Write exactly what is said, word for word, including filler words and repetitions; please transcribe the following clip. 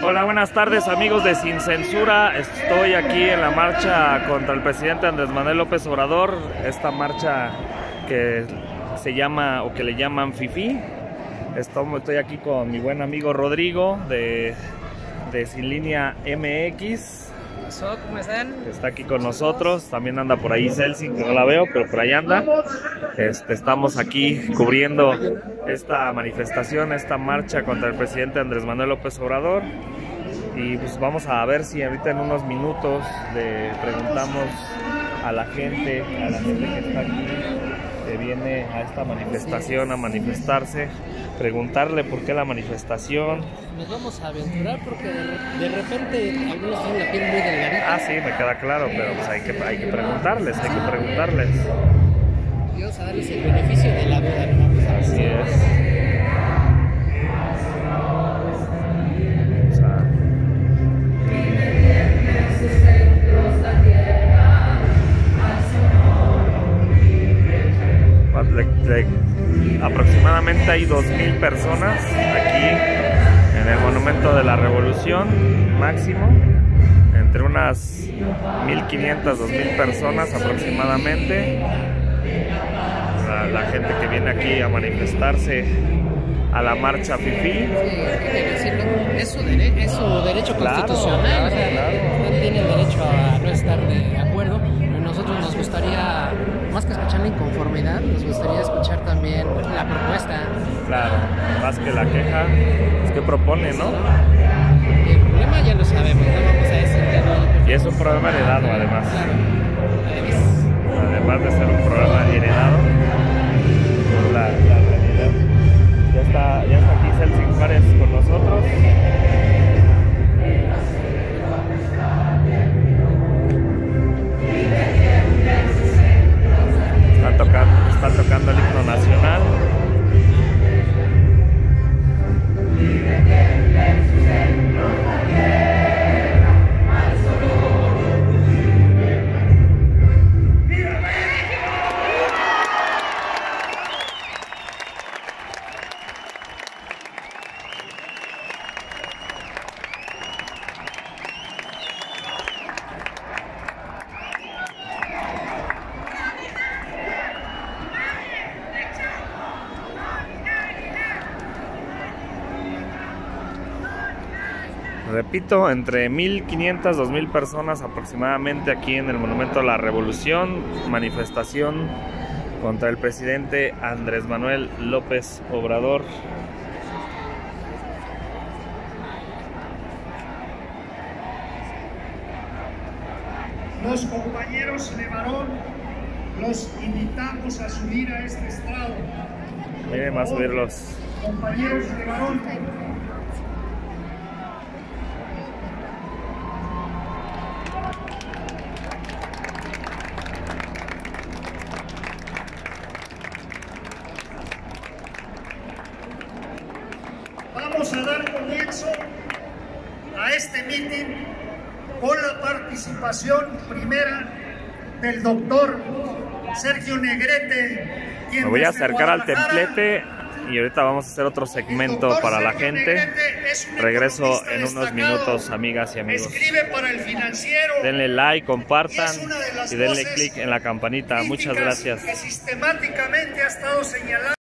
Hola, buenas tardes amigos de Sin Censura. Estoy aquí en la marcha contra el presidente Andrés Manuel López Obrador. Esta marcha que se llama o que le llaman FIFI. Estoy aquí con mi buen amigo Rodrigo de, de Sin Línea M X. ¿Cómo están? Está aquí con nosotros. También anda por ahí Celsi, que no la veo, pero por ahí anda. Este, estamos aquí cubriendo esta manifestación, esta marcha contra el presidente Andrés Manuel López Obrador. Y pues vamos a ver si ahorita en unos minutos le preguntamos a la gente, a la gente que está aquí, que viene a esta manifestación a manifestarse, preguntarle por qué la manifestación. Nos vamos a aventurar porque de, de repente algunos tienen la piel muy delgadita. Ah, sí, me queda claro, pero pues hay que, hay que preguntarles, hay que preguntarles. Y vamos a darles el beneficio de la duda, ¿no? Así es. De, de, aproximadamente hay dos mil personas aquí en el Monumento de la Revolución, máximo entre unas mil quinientas, dos mil personas aproximadamente. La, la gente que viene aquí a manifestarse a la marcha FIFI. Es su, dere es su derecho Claro, constitucional, claro, o sea, claro. no tienen derecho a no estar de acuerdo. Nosotros nos gustaría, más que escuchar la inconformidad, nos gustaría escuchar también la propuesta. Claro, más que la queja, es que propone, ¿no? El problema ya lo sabemos, no vamos a decir que no. Y es un problema heredado, además. Claro, además. Además de ser un problema heredado, la, la realidad. Ya está, ya está aquí Celsi Juárez con nosotros. Están tocando, están tocando el himno nacional. Repito, entre mil quinientas, dos mil personas aproximadamente aquí en el Monumento a la Revolución, manifestación contra el presidente Andrés Manuel López Obrador. Los compañeros de varón los invitamos a subir a este estrado. Miren, va a subir los compañeros de varón. Vamos a dar comienzo a este mitin con la participación primera del doctor Sergio Negrete. Me voy a acercar al templete y ahorita vamos a hacer otro segmento para la gente. Regreso en unos minutos, amigas y amigos. Escribe para el Financiero. Denle like, compartan y denle click en la campanita. Muchas gracias. Que sistemáticamente ha estado señalando